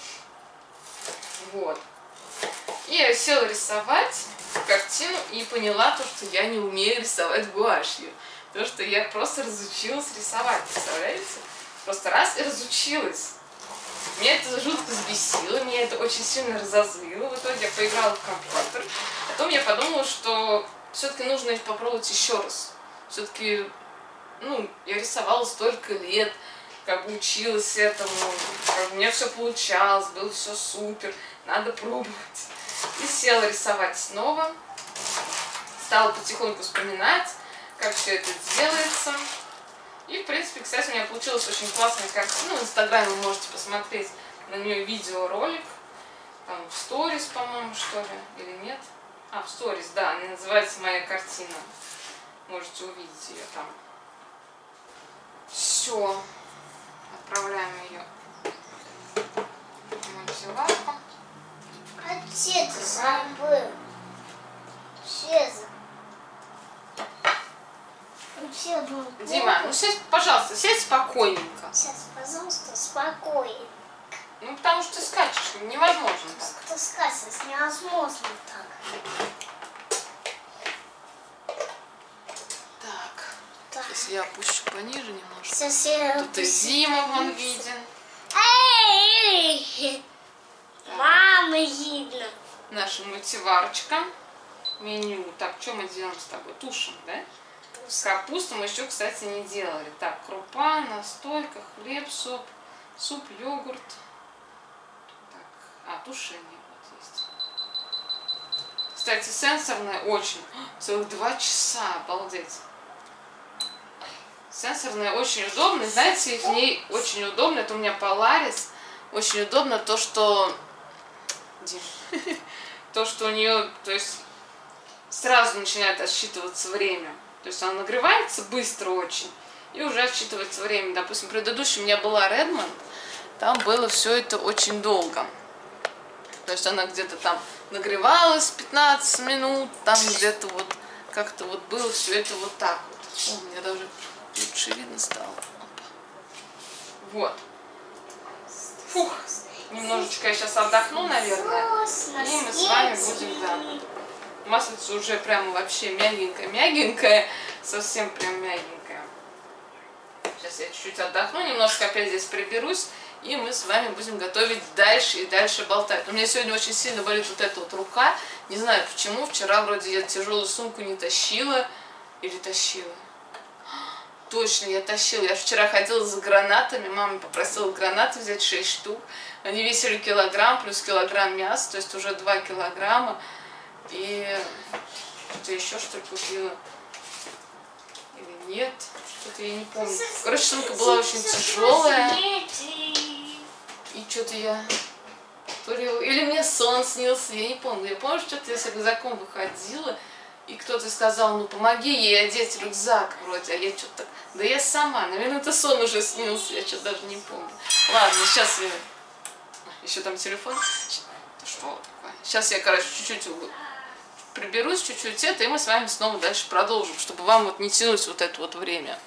Speaker 1: Вот. И я села рисовать картину и поняла то, что я не умею рисовать гуашью. То, что я просто разучилась рисовать, представляете? Просто раз и разучилась. Меня это жутко взбесило, меня это очень сильно разозлило. В итоге я поиграла в компьютер. Потом я подумала, что все-таки нужно попробовать еще раз. Все-таки, ну, я рисовала столько лет, как бы училась этому, как бы у меня все получалось, было все супер, надо пробовать. И села рисовать снова, стала потихоньку вспоминать, как все это делается. И, в принципе, кстати, у меня получилась очень классная картина. В Инстаграме вы можете посмотреть на нее видеоролик. Там в сторис, по-моему, что ли, или нет? А, в сторис, да, она называется «Моя картина». Можете увидеть ее там. Все. Отправляем ее в мультиварку.
Speaker 2: А где ты забыл? Чеза.
Speaker 1: Дима, ну сядь, пожалуйста, сядь спокойненько.
Speaker 2: Сейчас, пожалуйста, спокойно.
Speaker 1: Ну, потому что ты скачешь, невозможно так.
Speaker 2: Что скачешь, невозможно так.
Speaker 1: Так,
Speaker 2: Так.
Speaker 1: сейчас я опущу пониже немножко.
Speaker 2: Сейчас я...
Speaker 1: Тут и Дима вон виден.
Speaker 2: Эй! Мама видно.
Speaker 1: Наша мультиварочка. Меню. Так, что мы делаем с тобой? Тушим, да? Капусту мы еще, кстати, не делали. Так, крупа, настойка, хлеб, суп, суп, йогурт. Так, а, тушение вот есть. Кстати, сенсорная очень. Целых два часа, обалдеть. Сенсорная очень удобная. Знаете, в ней очень удобно. Это у меня Polaris. Очень удобно то, что... Дим. То, что у нее, то есть, сразу начинает отсчитываться время. То есть она нагревается быстро очень и уже отсчитывается время. Допустим, предыдущая у меня была Redmond, там было все это очень долго. То есть она где-то там нагревалась пятнадцать минут, там где-то вот как-то вот было все это вот так вот. О, мне даже лучше видно стало. Вот. Фух. Немножечко я сейчас отдохну, наверное, и мы с вами будем, да. Маслица уже прям вообще мягенькая-мягенькая, совсем прям мягенькая. Сейчас я чуть-чуть отдохну, немножко опять здесь приберусь, и мы с вами будем готовить дальше и дальше болтать. У меня сегодня очень сильно болит вот эта вот рука, не знаю почему, вчера вроде я тяжелую сумку не тащила, или тащила. Точно, я тащила. Я вчера ходила за гранатами, мама попросила гранаты взять шесть штук. Они весили килограмм, плюс килограмм мяса, то есть уже два килограмма. И что-то еще что ли купила? Или нет? Что-то я не помню. Короче, сумка была очень тяжелая. И что-то я... Или мне сон снился, я не помню. Я помню, что-то я с рюкзаком выходила, и кто-то сказал, ну помоги ей одеть рюкзак вроде, а я что-то... Да я сама, наверное, это сон уже снился, я что-то даже не помню. Ладно, сейчас я... Еще там телефон. Что такое? Сейчас я, короче, чуть-чуть приберусь, чуть-чуть это, и мы с вами снова дальше продолжим, чтобы вам вот не тянуть вот это вот время.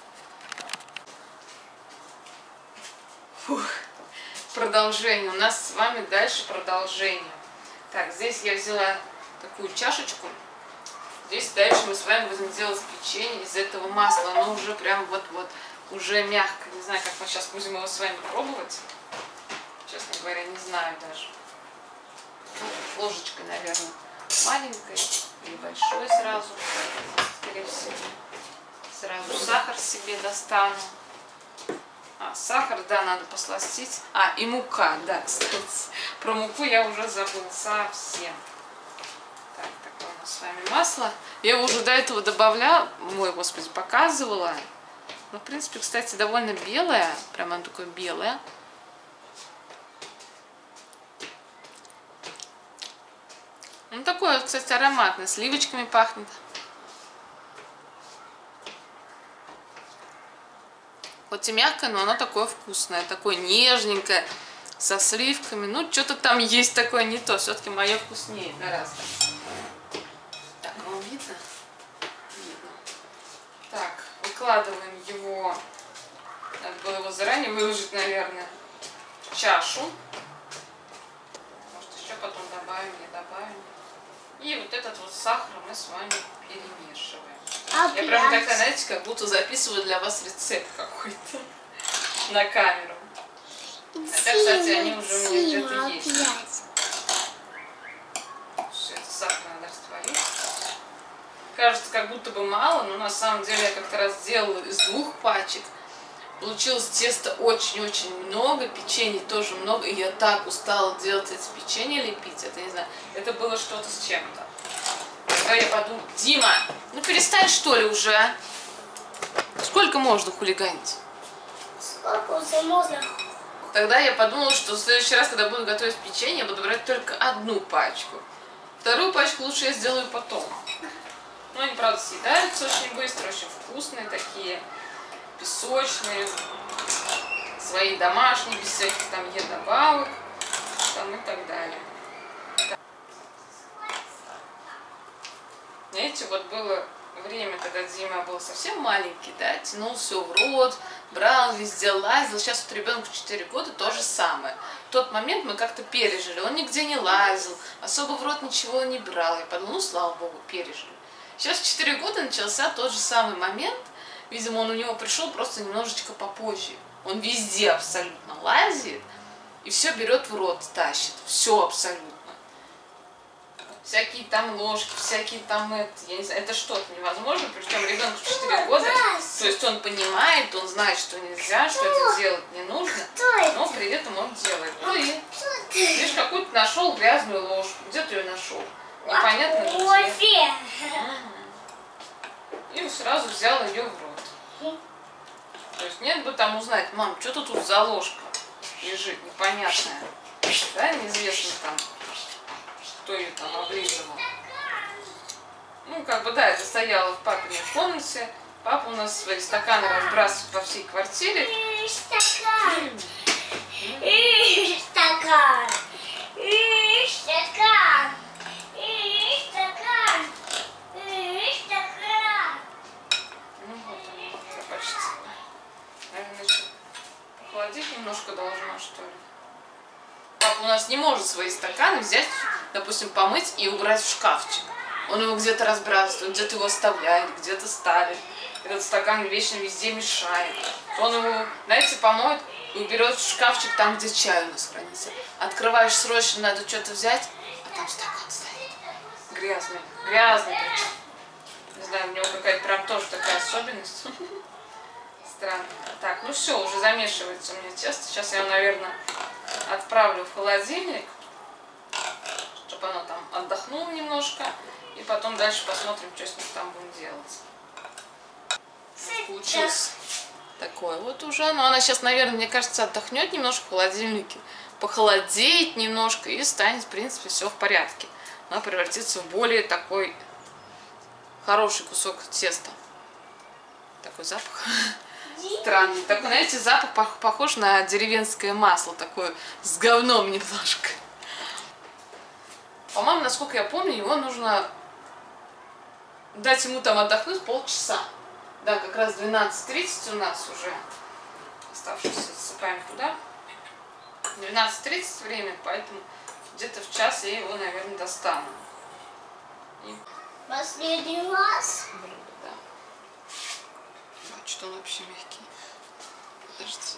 Speaker 1: Фух. Продолжение. У нас с вами дальше продолжение. Так, здесь я взяла такую чашечку. Здесь дальше мы с вами будем делать печенье из этого масла. Оно уже прям вот-вот, уже мягко. Не знаю, как мы сейчас будем его с вами пробовать. Честно говоря, не знаю даже. Ложечкой, наверное, маленькой или большой сразу. Скорее всего. Сразу сахар себе достану. А, сахар, да, надо посластить. А, и мука, да, кстати. Про муку я уже забыла совсем. Так, такое у нас с вами масло. Я его уже до этого добавляла, ой, господи, показывала. Ну, в принципе, кстати, довольно белое. Прям оно такое белое. Ну, такое, кстати, ароматное. Сливочками пахнет. Хоть и мягкое, но оно такое вкусное. Такое нежненькое, со сливками. Ну, что-то там есть такое не то. Все-таки мое вкуснее гораздо. Так, Так, вам видно? Видно. Так, выкладываем его. Надо было его заранее выложить, наверное, в чашу. Может, еще потом добавим, не добавим. И вот этот вот сахар мы с вами перемешиваем.
Speaker 2: Опять.
Speaker 1: Я прям такая, знаете, как будто записываю для вас рецепт какой-то на камеру. Хотя, кстати, они уже у меня где-то есть. Все, это сахар надо растворить. Кажется, как будто бы мало, но на самом деле я как-то раз сделала из двух пачек. Получилось теста очень-очень много, печенье тоже много, и я так устала делать эти печенья, лепить, это не знаю, это было что-то с чем-то. Тогда я подумала, Дима, ну перестань что ли уже, а? Сколько можно хулиганить?
Speaker 2: Сколько уже можно?
Speaker 1: Тогда я подумала, что в следующий раз, когда буду готовить печенье, я буду брать только одну пачку. Вторую пачку лучше я сделаю потом. Ну, они, правда, съедаются очень быстро, очень вкусные такие. Песочные, свои домашние, без всяких там е-добавок, там и так далее. Знаете, вот было время, когда Дима был совсем маленький, да, тянул все в рот, брал, везде лазил. Сейчас вот ребенку четыре года то же самое. В тот момент мы как-то пережили, он нигде не лазил, особо в рот ничего не брал. Я подумала, ну, слава богу, пережили. Сейчас в четыре года начался тот же самый момент. Видимо, он у него пришел просто немножечко попозже. Он везде абсолютно лазит и все берет в рот, тащит. Все абсолютно. Всякие там ложки, всякие там это, я не знаю, это что-то невозможно. Причем ребенку в четыре года, то есть он понимает, он знает, что нельзя, что это делать не нужно, но при этом он делает. Ну и видишь, какую-то нашел грязную ложку. Где ты ее нашел? Непонятно где. И сразу взял ее в рот. То есть нет бы там узнать, мам, что-то тут за ложка лежит непонятная. Да, неизвестно там, кто ее там облизывал. Ну, как бы, да, это стояло в папиной комнате. Папа у нас свои стаканы разбрасывает по всей квартире.
Speaker 2: И стакан. И стакан. И стакан. И стакан. И стакан.
Speaker 1: Ну вот она, уже почти. Наверное, еще похолодеть немножко должно, что ли. Папа у нас не может свои стаканы взять, допустим, помыть и убрать в шкафчик. Он его где-то разбрасывает, где-то его оставляет, где-то ставит. Этот стакан вечно везде мешает. Он его, знаете, помоет и уберет в шкафчик там, где чай у нас хранится. Открываешь срочно, надо что-то взять, а там стакан стоит. Грязный. Грязный причем. Не знаю, у него какая-то прям тоже такая особенность. Странно. Так, ну все, уже замешивается у меня тесто. Сейчас я его, наверное, отправлю в холодильник, чтобы оно там отдохнуло немножко. И потом дальше посмотрим, что с ним там будем делать. Получилось такое вот уже. Но она сейчас, наверное, мне кажется, отдохнет немножко в холодильнике. Похолодеет немножко и станет, в принципе, все в порядке. Она превратится в более такой хороший кусок теста. Такой запах странный. Такой, знаете, запах похож на деревенское масло. Такое с говном немножко. По-моему, насколько я помню, его нужно дать ему там отдохнуть полчаса. Да, как раз двенадцать тридцать у нас уже. Оставшиеся засыпаем туда. двенадцать тридцать время, поэтому где-то в час я его, наверное, достану. И...
Speaker 2: Последний раз.
Speaker 1: Да. А что он вообще мягкий? Подождите.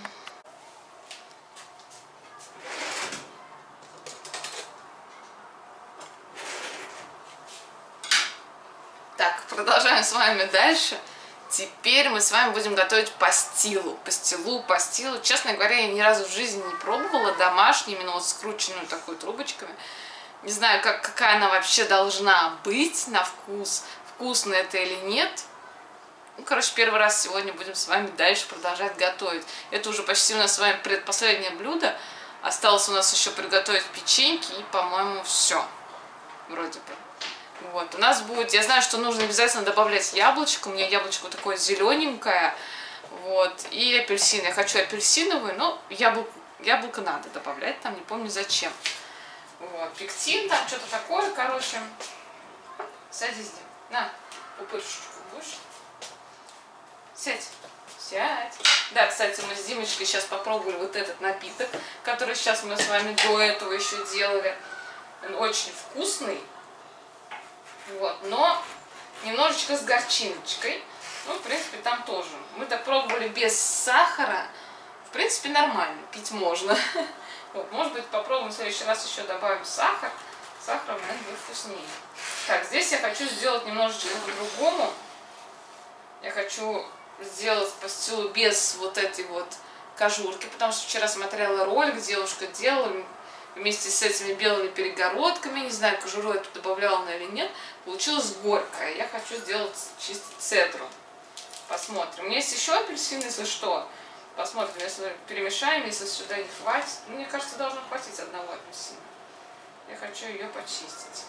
Speaker 1: Так, продолжаем с вами дальше. Теперь мы с вами будем готовить пастилу. Пастилу, пастилу. Честно говоря, я ни разу в жизни не пробовала домашнюю, именно вот скрученную такой трубочками. Не знаю, как, какая она вообще должна быть на вкус, вкусно это или нет. Ну, короче, первый раз сегодня будем с вами дальше продолжать готовить. Это уже почти у нас с вами предпоследнее блюдо. Осталось у нас еще приготовить печеньки и, по-моему, все. Вроде бы. Вот, у нас будет, я знаю, что нужно обязательно добавлять яблочко. У меня яблочко такое зелененькое. Вот, и апельсин. Я хочу апельсиновый, но яблоко, яблоко надо добавлять, там не помню зачем. Вот, пектин, там что-то такое, короче. Садись, Дим. На, пупырышечку будешь? Сядь. Сядь. Да, кстати, мы с Димочкой сейчас попробовали вот этот напиток, который сейчас мы с вами до этого еще делали. Он очень вкусный. Вот, но немножечко с горчиночкой. Ну, в принципе, там тоже. Мы так пробовали без сахара. В принципе, нормально. Пить можно. Вот, может быть, попробуем в следующий раз еще добавим сахар. Сахар, наверное, будет вкуснее. Так, здесь я хочу сделать немножечко по-другому. Я хочу сделать пастилу без вот этой вот кожурки, потому что вчера смотрела ролик, девушка делала вместе с этими белыми перегородками, не знаю, кожуру я тут добавляла она или нет, получилось горькое. Я хочу сделать чисто цедру. Посмотрим. Есть еще апельсин, если что. Посмотрим, если перемешаем, если сюда не хватит. Ну, мне кажется, должно хватить одного апельсина. Я хочу ее почистить.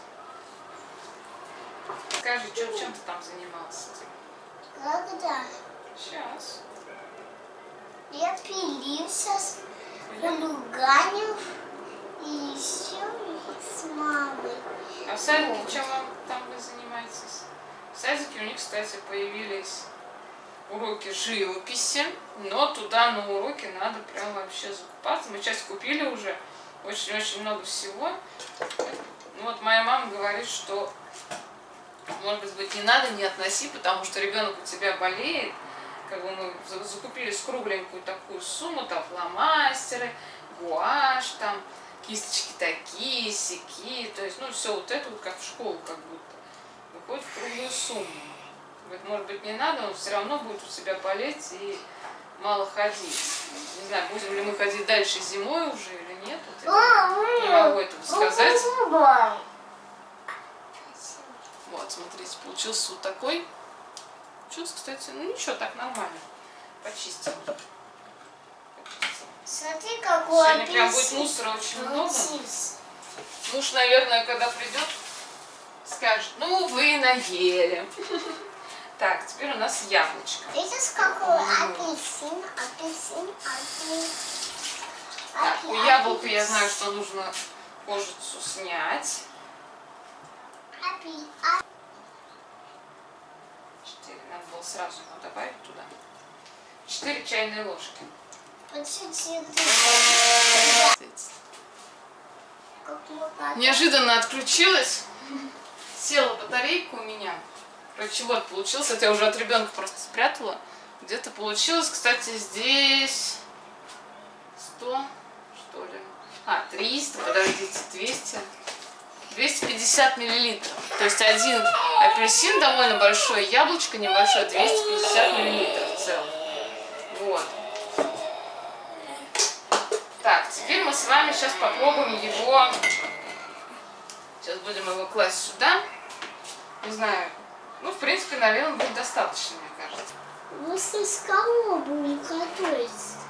Speaker 1: Скажи, чем, чем ты там занимался?
Speaker 2: Когда?
Speaker 1: Сейчас.
Speaker 2: Я пилился с хулиганем и еще с мамой.
Speaker 1: А в садике чем вам там вы занимаетесь? В садике у них, кстати, появились уроки живописи, но туда на уроки надо прям вообще закупаться. Мы часть купили уже, очень-очень много всего. Ну вот моя мама говорит, что, может быть, не надо, не относи, потому что ребенок у тебя болеет. Как бы мы закупили с кругленькую такую сумму, там фломастеры, гуашь, там кисточки такие, сякие, то есть, ну, все вот это вот как в школу как будто. Выходит в круглую сумму. Говорит, может быть, не надо, он все равно будет у себя болеть и мало ходить. Не знаю, будем ли мы ходить дальше зимой уже или нет. Вот я не могу этого сказать. Вот, смотрите, получился вот такой. Получился, кстати, ну ничего, так нормально. Почистим.
Speaker 2: Смотри, какой
Speaker 1: Сегодня прям будет мусора очень много. Муж, наверное, когда придет, скажет, ну вы наели. Так, теперь у нас яблочко.
Speaker 2: Видишь, какой апельсин, апельсин, апельсин.
Speaker 1: Так, у яблока я знаю, что нужно кожицу снять. Четыре. Надо было сразу его добавить туда. Четыре чайные ложки. Неожиданно отключилась. Села батарейка у меня. Короче, вот получился. Это я уже от ребенка просто спрятала. Где-то получилось, кстати, здесь сто, что ли? А, триста, подождите, двести. двести пятьдесят миллилитров. То есть один апельсин довольно большой, яблочко небольшое, двести пятьдесят миллилитров целых. Вот. Так, теперь мы с вами сейчас попробуем его. Сейчас будем его класть сюда. Не знаю. Ну, в принципе, наверное, будет достаточно, мне кажется.
Speaker 2: Мы с кого будем готовить?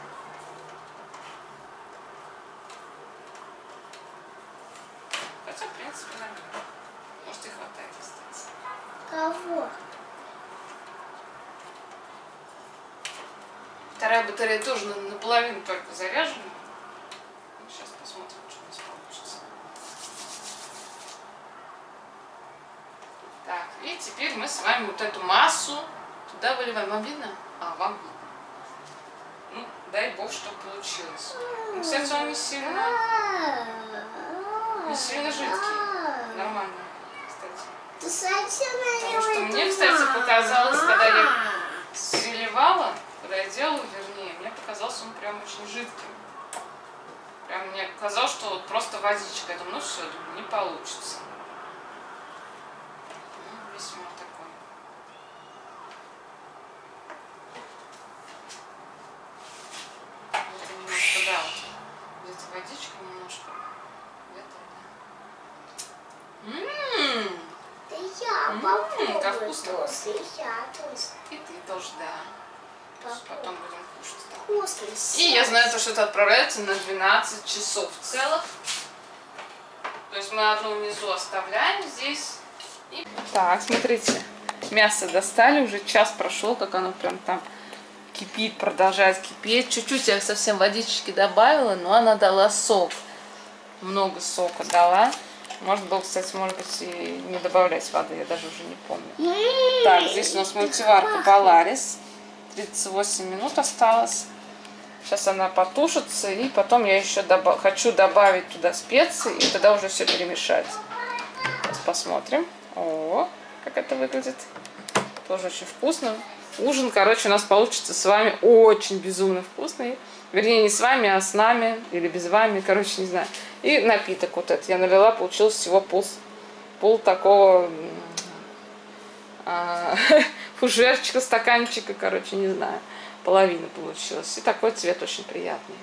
Speaker 1: Хотя, в принципе, нормально. Может, и хватает, кстати.
Speaker 2: Кого?
Speaker 1: Вторая батарея тоже наполовину только заряжена. Сейчас посмотрим, что у нас получится. Так, и теперь мы с вами вот эту массу туда выливаем. Вам видно? А, вам видно. Ну, дай бог, что получилось. Ну, кстати, он не сильно, не сильно жидкий. Нормально, кстати. Потому что мне, кстати, показалось, когда я переливала, когда я делала, вернее, мне показалось, он прям очень жидким. Прям мне казалось, что вот просто водичка. Я думаю, ну все, думаю, не получится. Ну, весьма такой. Где-то немножко, да, вот. Где-то водичка немножко. Где-то, да. Ммм!
Speaker 2: Да я
Speaker 1: Ммм, как
Speaker 2: попробую
Speaker 1: вкусно.
Speaker 2: тоже. Я тоже.
Speaker 1: И ты тоже, да. Потом будем кушать.
Speaker 2: Вкусно.
Speaker 1: И я знаю, то, что это отправляется на двенадцать часов целых. То есть мы одну внизу оставляем здесь. И... Так, смотрите. Мясо достали, уже час прошел, как оно прям там кипит, продолжает кипеть. Чуть-чуть я совсем водички добавила, но она дала сок. Много сока дала. Может было, кстати, может быть, и не добавлять воды, я даже уже не помню. Так, здесь у нас мультиварка Polaris. тридцать восемь минут осталось. Сейчас она потушится, и потом я еще добав... хочу добавить туда специи, и тогда уже все перемешать. Сейчас посмотрим. О, как это выглядит. Тоже очень вкусно. Ужин, короче, у нас получится с вами очень безумно вкусный. Вернее, не с вами, а с нами. Или без вами, короче, не знаю. И напиток вот этот я налила, получилось всего пол, пол такого а, фужерчика, стаканчика, короче, не знаю. Половина получилась. И такой цвет очень приятный.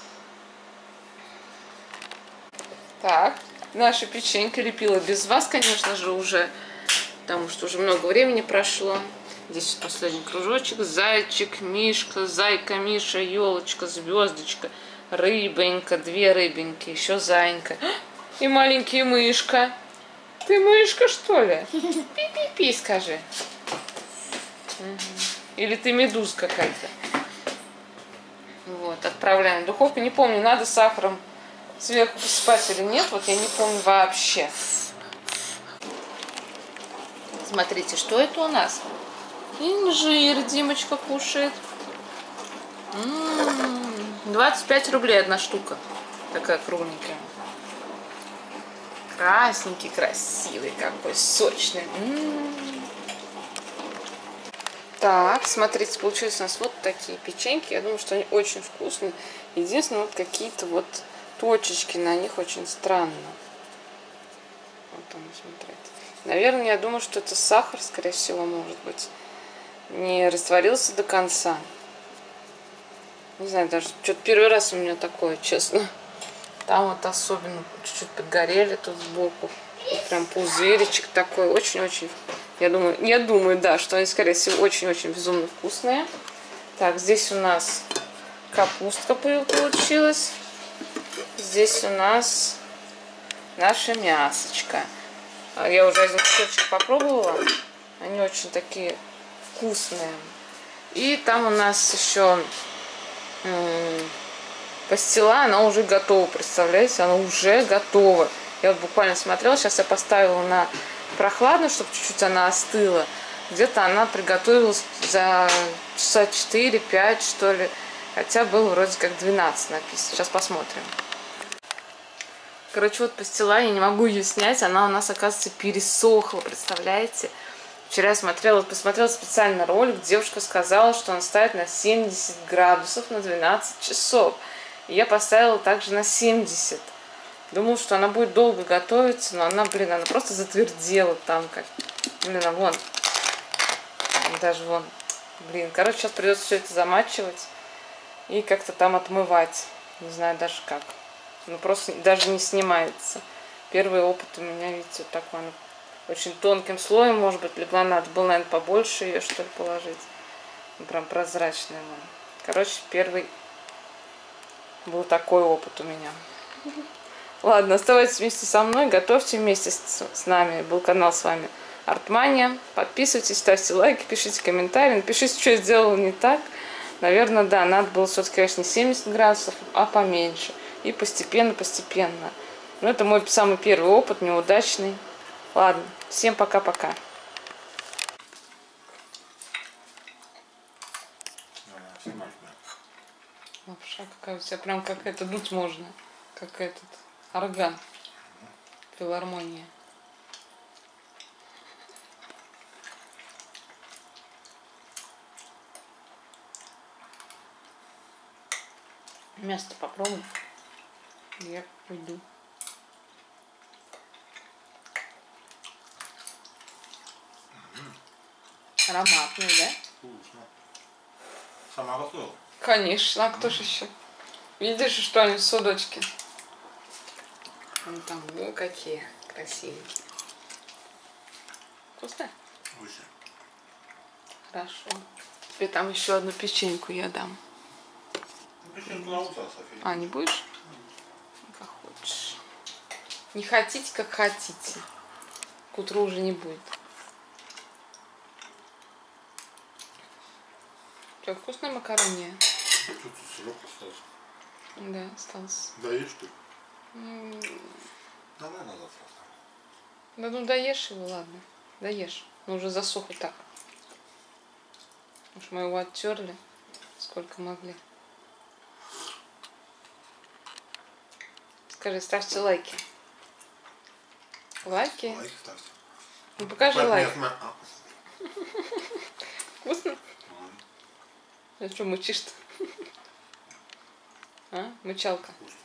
Speaker 1: Так, наши печеньки лепила без вас, конечно же, уже. Потому что уже много времени прошло. Здесь последний кружочек. Зайчик, Мишка, зайка, Миша, елочка, звездочка, рыбонька, две рыбоньки, еще зайка. И маленький мышка. Ты мышка, что ли? Пи-пи-пи, скажи. Или ты медуза какая-то. Вот, отправляем в духовку. Не помню, надо сахаром сверху посыпать или нет. Вот я не помню вообще. Смотрите, что это у нас? Инжир Димочка кушает. М-м-м, двадцать пять рублей одна штука. Такая кругленькая. Красненький, красивый какой, сочный. М-м-м. Так, смотрите, получились у нас вот такие печеньки. Я думаю, что они очень вкусные. Единственное, вот какие-то вот точечки на них очень странно. Вот там, смотрите. Наверное, я думаю, что это сахар, скорее всего, может быть. Не растворился до конца. Не знаю, даже что-то первый раз у меня такое, честно. Там вот особенно чуть-чуть подгорели тут сбоку. Вот прям пузыричек такой, очень-очень. Я думаю, я думаю, да, что они, скорее всего, очень-очень безумно вкусные. Так, здесь у нас капустка получилась. Здесь у нас наше мясочко. Я уже один кусочек попробовала. Они очень такие вкусные. И там у нас еще пастила, она уже готова, представляете? Она уже готова. Я вот буквально смотрела, сейчас я поставила на прохладно, чтобы чуть-чуть она остыла. Где-то она приготовилась за часа четыре-пять, что ли. Хотя было вроде как двенадцать написано. Сейчас посмотрим. Короче, вот пастила, я не могу ее снять. Она у нас, оказывается, пересохла, представляете? Вчера я смотрела, посмотрела специально ролик. Девушка сказала, что она ставит на семьдесят градусов на двенадцать часов. И я поставила также на семьдесят. Думала, что она будет долго готовиться, но она, блин, она просто затвердела там как. Блин, а вон. Даже вон. Блин, короче, сейчас придется все это замачивать и как-то там отмывать. Не знаю даже как. Ну, просто даже не снимается. Первый опыт у меня, видите, вот такой. Она очень тонким слоем, может быть, либо надо было, наверное, побольше ее, что ли, положить. Ну, прям прозрачная. Короче, первый был такой опыт у меня. Ладно, оставайтесь вместе со мной, готовьте вместе с, с нами. Был канал с вами Артмания. Подписывайтесь, ставьте лайки, пишите комментарии, напишите, что я сделала не так. Наверное, да, надо было все-таки, конечно, не семьдесят градусов, а поменьше. И постепенно, постепенно. Но это мой самый первый опыт, неудачный. Ладно, всем пока-пока. Лапша какая у тебя, прям как это дуть можно. Как этот орган. Филармония. Мясо попробуй. Я пойду. Ароматный, да?
Speaker 3: Вкусно. Сама готовила?
Speaker 1: Конечно, а кто же еще? Видишь, что они судочки? Вон там, ну какие красивенькие. Вкусно?
Speaker 3: Очень.
Speaker 1: Хорошо. Тебе там еще одну печеньку я дам.
Speaker 3: Ну, печеньку на утро, София.
Speaker 1: А, не будешь? Как хочешь. Не хотите, как хотите. К утру уже не будет. Что, вкусная макарония?
Speaker 3: Тут сырок остался.
Speaker 1: Да, остался.
Speaker 3: Даешь ты?
Speaker 1: М,
Speaker 3: Давай назад оставим.
Speaker 1: Да ну доешь его, ладно. Доешь. Ну уже засох и так. Уж мы его оттерли, сколько могли. Скажи, ставьте лайки. Лайки?
Speaker 3: Лайк ставьте.
Speaker 1: Ну покажи
Speaker 3: Нет,
Speaker 1: лайк.
Speaker 3: нет, нет. А.
Speaker 1: Вкусно?
Speaker 3: М,
Speaker 1: А что мучишь-то? А? Мычалка.
Speaker 3: вкусно.